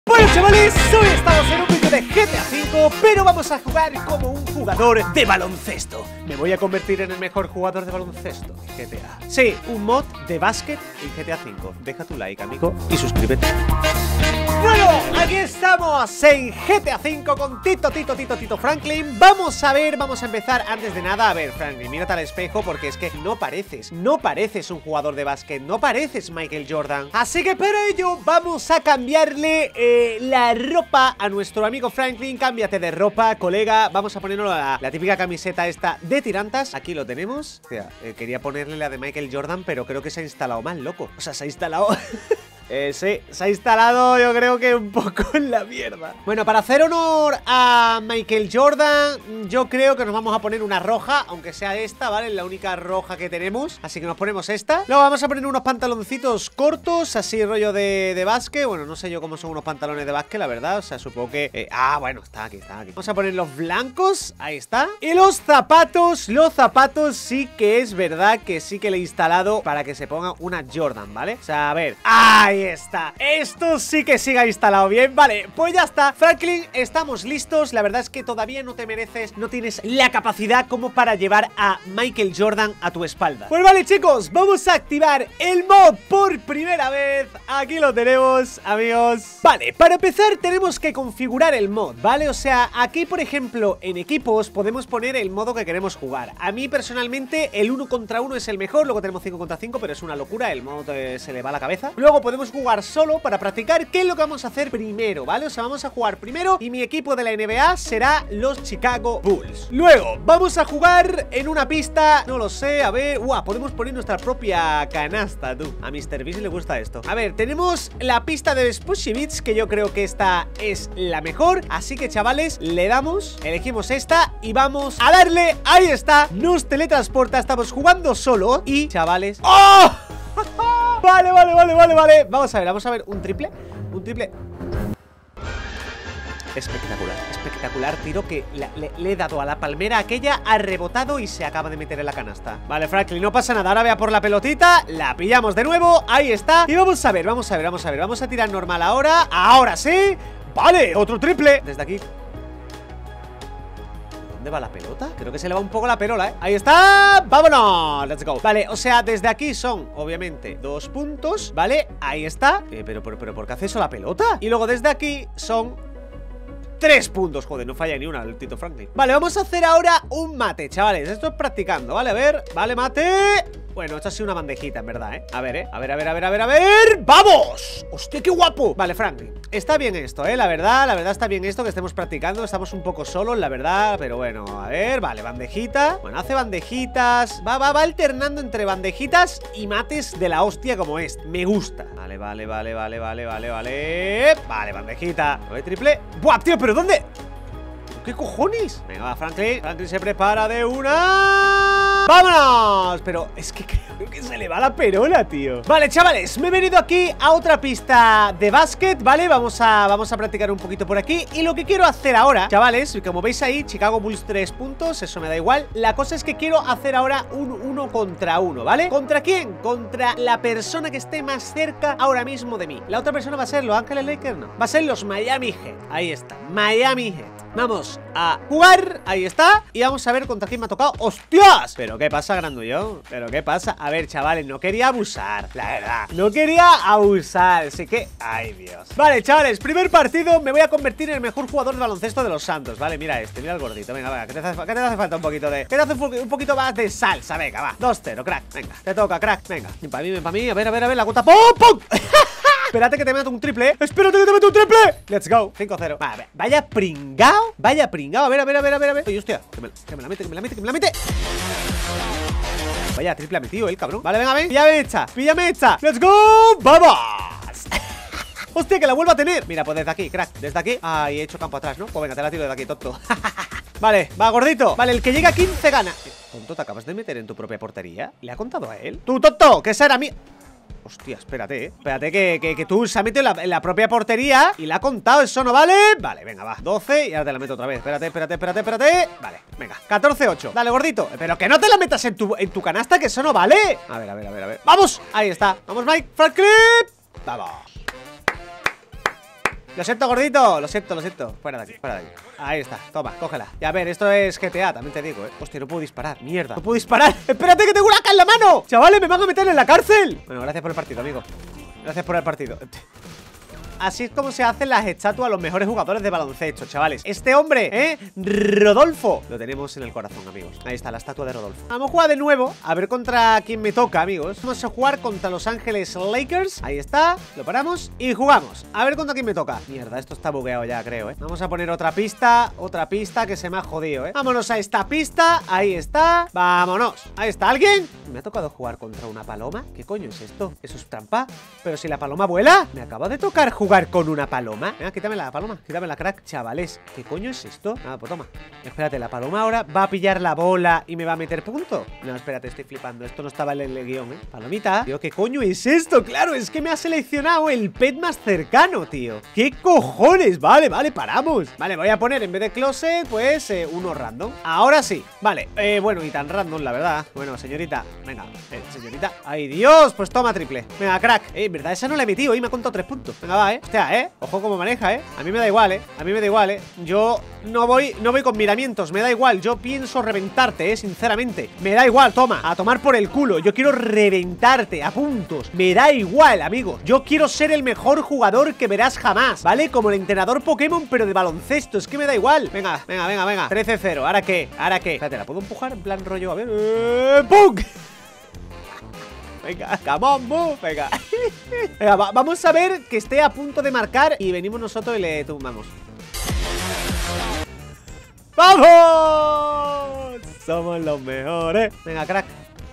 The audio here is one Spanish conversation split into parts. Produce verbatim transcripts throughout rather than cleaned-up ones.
Bueno, chavales, hoy estamos en un vídeo de G T A cinco, pero vamos a jugar como un jugador de baloncesto. Me voy a convertir en el mejor jugador de baloncesto en G T A. Sí, un mod de básquet en G T A cinco. Deja tu like, amigo, y suscríbete. Bueno, aquí estamos en G T A cinco con Tito, Tito, Tito, Tito Franklin. Vamos a ver, vamos a empezar antes de nada. A ver, Franklin, mírate al espejo porque es que no pareces, no pareces un jugador de básquet, no pareces Michael Jordan. Así que para ello vamos a cambiarle eh, la ropa a nuestro amigo Franklin. Cámbiate de ropa, colega. Vamos a ponernos la, la típica camiseta esta de tirantas. Aquí lo tenemos. O sea, eh, quería ponerle la de Michael Jordan, pero creo que se ha instalado mal, loco. O sea, se ha instalado... Eh, sí, se ha instalado yo creo que un poco en la mierda. Bueno, para hacer honor a Michael Jordan, yo creo que nos vamos a poner una roja, aunque sea esta, ¿vale? La única roja que tenemos, así que nos ponemos esta. Luego vamos a poner unos pantaloncitos cortos, así rollo de, de básquet. Bueno, no sé yo cómo son unos pantalones de básquet, la verdad. O sea, supongo que... Eh, ah, bueno, está aquí, está aquí. Vamos a poner los blancos, ahí está. Y los zapatos, los zapatos sí que es verdad que sí que le he instalado para que se ponga una Jordan, ¿vale? O sea, a ver, ¡ahí está! Esto sí que siga instalado bien. Vale, pues ya está, Franklin, estamos listos. La verdad es que todavía no te mereces, no tienes la capacidad como para llevar a Michael Jordan a tu espalda. Pues vale, chicos, vamos a activar el mod por primera vez. Aquí lo tenemos, amigos. Vale, para empezar tenemos que configurar el mod, ¿vale? O sea, aquí por ejemplo en equipos podemos poner el modo que queremos jugar. A mí personalmente el uno contra uno es el mejor. Luego tenemos cinco contra cinco, pero es una locura. El modo eh, se le va a la cabeza. Luego podemos jugar solo para practicar qué es lo que vamos a hacer primero, ¿vale? O sea, vamos a jugar primero y mi equipo de la N B A será los Chicago Bulls. Luego, vamos a jugar en una pista, no lo sé, a ver, ¡guau! Podemos poner nuestra propia canasta, tú. A mister Beast le gusta esto. A ver, tenemos la pista de Spushy Beats, que yo creo que esta es la mejor. Así que, chavales, le damos, elegimos esta y vamos a darle, ahí está, nos teletransporta, estamos jugando solo y, chavales, ¡oh! Vale, vale, vale, vale, vale. Vamos a ver, vamos a ver, un triple. Un triple espectacular, espectacular tiro que la, le, le he dado a la palmera aquella, ha rebotado y se acaba de meter en la canasta. Vale, Franklin, no pasa nada, ahora vea por la pelotita, la pillamos de nuevo, ahí está. Y vamos a ver, vamos a ver, vamos a ver, vamos a tirar normal ahora, ahora sí. Vale, otro triple, desde aquí. ¿Dónde va la pelota? Creo que se le va un poco la perola, ¿eh? Ahí está, vámonos, let's go. Vale, o sea, desde aquí son, obviamente, dos puntos, ¿vale? Ahí está, eh, pero, pero, pero, ¿por qué hace eso la pelota? Y luego desde aquí son tres puntos, joder, no falla ni una el Tito Franklin. Vale, vamos a hacer ahora un mate, chavales. Esto es practicando, ¿vale? A ver, vale, mate. Bueno, esto ha sido una bandejita, en verdad, ¿eh? A ver, ¿eh? A ver, a ver, a ver, a ver, a ver. ¡Vamos! ¡Hostia, qué guapo! Vale, Franklin, está bien esto, ¿eh? La verdad, la verdad está bien esto que estemos practicando. Estamos un poco solos, la verdad, pero bueno, a ver, vale, bandejita. Bueno, hace bandejitas. Va, va, va alternando entre bandejitas y mates de la hostia como este. Me gusta. Vale, vale, vale, vale, vale, vale, vale. Vale, bandejita. Vale, triple. ¡Buah, tío! ¿Pero dónde? ¿Qué cojones? Venga, va, Franklin. Franklin se prepara de una... ¡Vámonos! Pero es que creo que se le va la perola, tío. Vale, chavales, me he venido aquí a otra pista de básquet, ¿vale? Vamos a, vamos a practicar un poquito por aquí. Y lo que quiero hacer ahora, chavales, como veis ahí, Chicago Bulls tres puntos, eso me da igual. La cosa es que quiero hacer ahora un uno contra uno, ¿vale? ¿Contra quién? Contra la persona que esté más cerca ahora mismo de mí. La otra persona va a ser los Ángeles Lakers, no. Va a ser los Miami Heat. Ahí está, Miami Heat. Vamos a jugar, ahí está. Y vamos a ver contra quién me ha tocado. ¡Hostias! ¿Pero qué pasa, grandullón? ¿Pero qué pasa? A ver, chavales, no quería abusar, la verdad, no quería abusar, así que... ¡ay, Dios! Vale, chavales, primer partido. Me voy a convertir en el mejor jugador de baloncesto de los Santos. Vale, mira este, mira el gordito. Venga, venga, que te hace, que te hace falta un poquito de... Que te hace un poquito más de salsa, venga, va. dos cero, crack, venga, te toca, crack, venga. Ven para mí, ven para mí, a ver, a ver, a ver, la gota. ¡Pum, pum! Espérate que te meto un triple, ¿eh? Espérate que te meto un triple. Let's go, cinco cero. Vale, vaya pringao, vaya pringao. A ver, a ver, a ver, a ver, a ver. Oye, hostia, que me, que me la mete, que me la mete, que me la mete. Vaya triple ha metido el cabrón. Vale, venga, ven, píllame esta, píllame esta. Let's go, vamos. Hostia, que la vuelvo a tener. Mira, pues desde aquí, crack, desde aquí. Ay, he hecho campo atrás, ¿no? Pues venga, te la tiro desde aquí, tonto. Vale, va, gordito. Vale, el que llega a quince gana. Tonto, ¿te acabas de meter en tu propia portería? ¿Le ha contado a él? Tú, tonto, que esa era mía. Hostia, espérate, eh Espérate que, que, que tú se ha metido en la, en la propia portería y la ha contado, ¿eso no vale? Vale, venga, va, doce y ahora te la meto otra vez. Espérate, espérate, espérate, espérate. Vale, venga, catorce ocho. Dale, gordito. Pero que no te la metas en tu, en tu canasta, que eso no vale. A ver, a ver, a ver, a ver. ¡Vamos! Ahí está. Vamos, Mike, Franklin. Vamos. Lo siento, gordito. Lo siento, lo siento. Fuera de aquí, fuera de aquí. Ahí está, toma, cógela. Y a ver, esto es G T A, también te digo, eh. Hostia, no puedo disparar, mierda. No puedo disparar. Espérate que tengo una A K en la mano. Chavales, me van a meter en la cárcel. Bueno, gracias por el partido, amigo. Gracias por el partido. Así es como se hacen las estatuas a los mejores jugadores de baloncesto, chavales. Este hombre, ¿eh? Rodolfo. Lo tenemos en el corazón, amigos. Ahí está, la estatua de Rodolfo. Vamos a jugar de nuevo, a ver contra quién me toca, amigos. Vamos a jugar contra Los Ángeles Lakers. Ahí está, lo paramos y jugamos. A ver contra quién me toca. Mierda, esto está bugueado ya, creo, ¿eh? Vamos a poner otra pista, otra pista que se me ha jodido, ¿eh? Vámonos a esta pista, ahí está. Vámonos, ahí está, ¿alguien? ¿Me ha tocado jugar contra una paloma? ¿Qué coño es esto? ¿Eso es trampa? Pero si la paloma vuela. Me acaba de tocar jugar con una paloma. Venga, quítame la paloma, quítame la crack, chavales. ¿Qué coño es esto? Nada, pues toma. Espérate, la paloma ahora va a pillar la bola y me va a meter punto. No, espérate, estoy flipando. Esto no estaba en el guión, ¿eh? Palomita. Tío, ¿qué coño es esto? Claro, es que me ha seleccionado el pet más cercano, tío. ¿Qué cojones? Vale, vale, paramos. Vale, voy a poner en vez de closet, pues, eh, uno random. Ahora sí. Vale, eh, bueno, y tan random, la verdad. Bueno, señorita, venga, eh, señorita. ¡Ay, Dios! Pues toma triple. Venga, crack. Eh, en verdad, esa no la he metido y me ha contado tres puntos. Venga, va, eh. Hostia, eh. Ojo cómo maneja, eh. A mí me da igual, eh. A mí me da igual, eh. Yo no voy, no voy con miramientos. Me da igual. Yo pienso reventarte, eh. Sinceramente. Me da igual, toma. A tomar por el culo. Yo quiero reventarte a puntos. Me da igual, amigo. Yo quiero ser el mejor jugador que verás jamás, ¿vale? Como el entrenador Pokémon, pero de baloncesto. Es que me da igual. Venga, venga, venga, venga. trece cero. ¿Ahora qué? ¿Ahora qué? Espérate, ¿la puedo empujar en plan rollo? A ver. Eh, ¡pum! Venga, come on, move, venga. Venga, va, vamos a ver que esté a punto de marcar y venimos nosotros y le tumbamos. ¡Vamos! Somos los mejores. Venga, crack.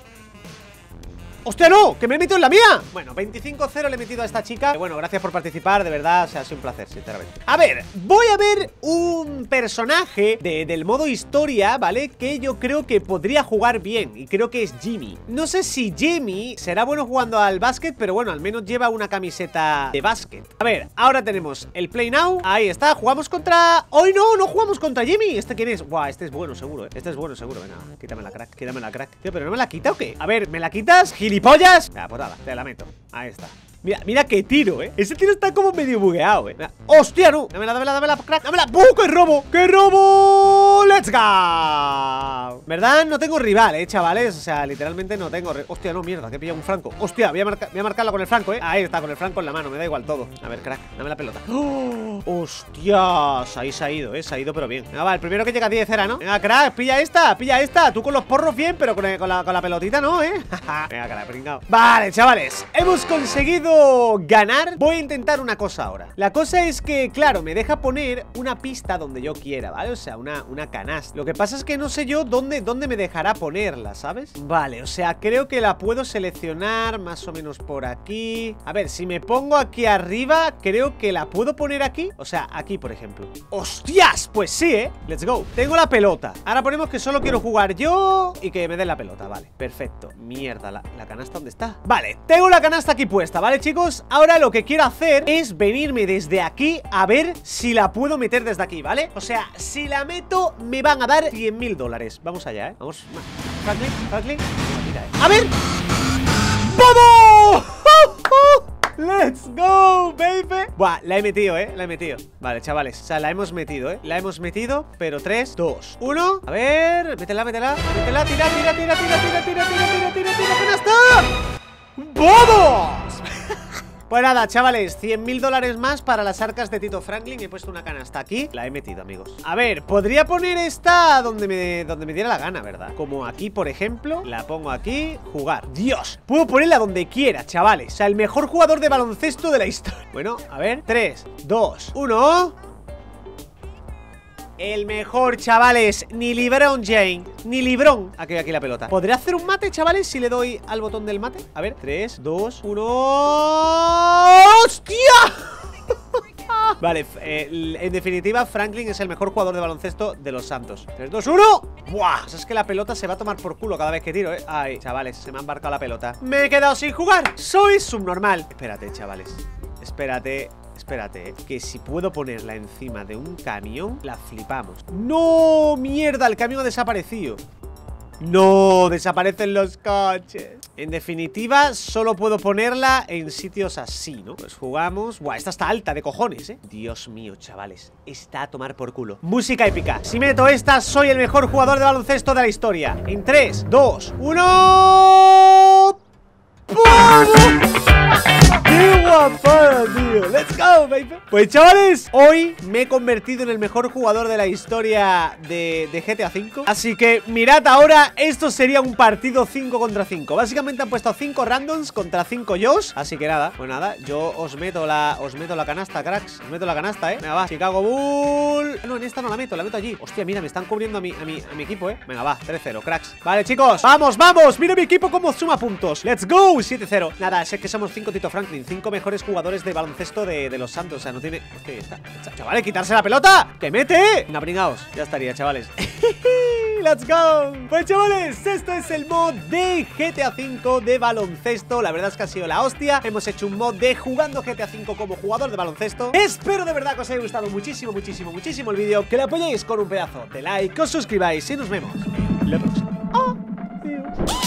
¡Hostia, no! ¡Que me he metido en la mía! Bueno, veinticinco cero le he metido a esta chica. Bueno, gracias por participar, de verdad, o sea, ha sido un placer, sinceramente. A ver, voy a ver un personaje de, del modo historia, ¿vale? Que yo creo que podría jugar bien, y creo que es Jimmy. No sé si Jimmy será bueno jugando al básquet, pero bueno, al menos lleva una camiseta de básquet. A ver, ahora tenemos el Play Now. Ahí está, jugamos contra... ¡Hoy no! ¡No jugamos contra Jimmy! ¿Este quién es? Buah, este es bueno, seguro, ¿eh? Este es bueno, seguro. Venga, quítame la crack, quítame la crack. Tío, ¿pero no me la quita o qué? A ver, ¿me la quitas, gilipollas? Ya, pues nada, te la meto. Ahí está. Mira, mira qué tiro, ¿eh? Ese tiro está como medio bugueado, ¿eh? Mira. ¡Hostia, no! Dámela, dámela, dámela, crack. Dámela. ¡Uh, qué robo! ¡Qué robo! ¡Let's go! ¿Verdad? No tengo rival, ¿eh, chavales? O sea, literalmente no tengo... Hostia, no, mierda, que he pillado un franco. Hostia, voy a, marca... voy a marcarla con el franco, ¿eh? Ahí está, con el franco en la mano, me da igual todo. A ver, crack, dame la pelota. ¡Oh! ¡Hostias! Ahí se ha ido, ¿eh? Se ha ido, pero bien. Venga, va, el primero que llega a diez era, ¿no? Venga, crack, pilla esta, pilla esta. Tú con los porros bien, pero con, el, con, la, con la pelotita no, ¿eh? Venga, crack, pringao. Vale, chavales, hemos conseguido ganar. Voy a intentar una cosa ahora. La cosa es que, claro, me deja poner una pista donde yo quiera, ¿vale? O sea, una, una canasta. Lo que pasa es que no sé yo dónde, dónde me dejará ponerla, ¿sabes? Vale, o sea, creo que la puedo seleccionar más o menos por aquí. A ver, si me pongo aquí arriba, creo que la puedo poner aquí. O sea, aquí, por ejemplo. ¡Hostias! Pues sí, ¿eh? Let's go. Tengo la pelota. Ahora ponemos que solo quiero jugar yo y que me den la pelota, vale. Perfecto. Mierda, la, la canasta, ¿dónde está? Vale, tengo la canasta aquí puesta, ¿vale, chicos? Ahora lo que quiero hacer es venirme desde aquí a ver si la puedo meter desde aquí, ¿vale? O sea, si la meto me van a dar cien mil dólares. Vamos allá, ¿eh? Vamos. Franklin, Franklin. Mira, ¿eh? ¡A ver! ¡Vamos! ¡Let's go, baby! Buah, la he metido, ¿eh? La he metido. Vale, chavales, o sea, la hemos metido, ¿eh? La hemos metido, pero tres, dos, uno. A ver, métela, métela, métela, tira, tira, tira, tira, tira, tira, tira, tira, tira, tira, canasta. ¡Vamos! Pues nada, chavales, cien mil dólares más para las arcas de Tito Franklin. He puesto una canasta aquí, la he metido, amigos. A ver, podría poner esta donde me, donde me diera la gana, ¿verdad? Como aquí, por ejemplo. La pongo aquí, jugar. ¡Dios! Puedo ponerla donde quiera, chavales. O sea, el mejor jugador de baloncesto de la historia. Bueno, a ver, tres, dos, uno. El mejor, chavales, ni LeBron James, ni LeBron. Aquí, aquí la pelota. ¿Podré hacer un mate, chavales, si le doy al botón del mate? A ver, tres, dos, uno. ¡Hostia! Vale, eh, en definitiva, Franklin es el mejor jugador de baloncesto de los Santos. tres, dos, uno. ¡Buah! O sea, es que la pelota se va a tomar por culo cada vez que tiro, ¿eh? Ay, chavales, se me ha embarcado la pelota. Me he quedado sin jugar. Soy subnormal. Espérate, chavales. Espérate. Espérate, que si puedo ponerla encima de un camión, la flipamos. ¡No! ¡Mierda! El camión ha desaparecido. No, desaparecen los coches. En definitiva, solo puedo ponerla en sitios así, ¿no? Pues jugamos. Buah, esta está alta de cojones, ¿eh? Dios mío, chavales, está a tomar por culo. Música épica. Si meto esta, soy el mejor jugador de baloncesto de la historia. En tres, dos, uno... ¡Pum! ¡Qué guapada, tío! ¡Let's go, baby! Pues chavales, hoy me he convertido en el mejor jugador de la historia de, de G T A cinco. Así que mirad ahora, esto sería un partido cinco contra cinco. Básicamente han puesto cinco randoms contra cinco Josh. Así que nada, pues nada, yo os meto la os meto la canasta, cracks. Os meto la canasta, eh. Venga, va, Chicago Bull. No, en esta no la meto, la meto allí. Hostia, mira, me están cubriendo a mi, a mi, a mi equipo, eh. Venga, va, tres cero, cracks. Vale, chicos, vamos, vamos. Mira mi equipo cómo suma puntos. Let's go, siete cero. Nada, sé que somos cinco Tito Franklin, cinco mejores jugadores de baloncesto de, de los Santos. O sea, no tiene... Hostia, está, está. Chavales, quitarse la pelota. ¡Que mete! Venga, pringaos. Ya estaría, chavales. ¡Let's go! Pues chavales, esto es el mod de G T A cinco de baloncesto. La verdad es que ha sido la hostia. Hemos hecho un mod de jugando G T A cinco como jugador de baloncesto. Espero de verdad que os haya gustado muchísimo, muchísimo, muchísimo el vídeo. Que lo apoyéis con un pedazo de like, que os suscribáis y nos vemos en la próxima. Adiós.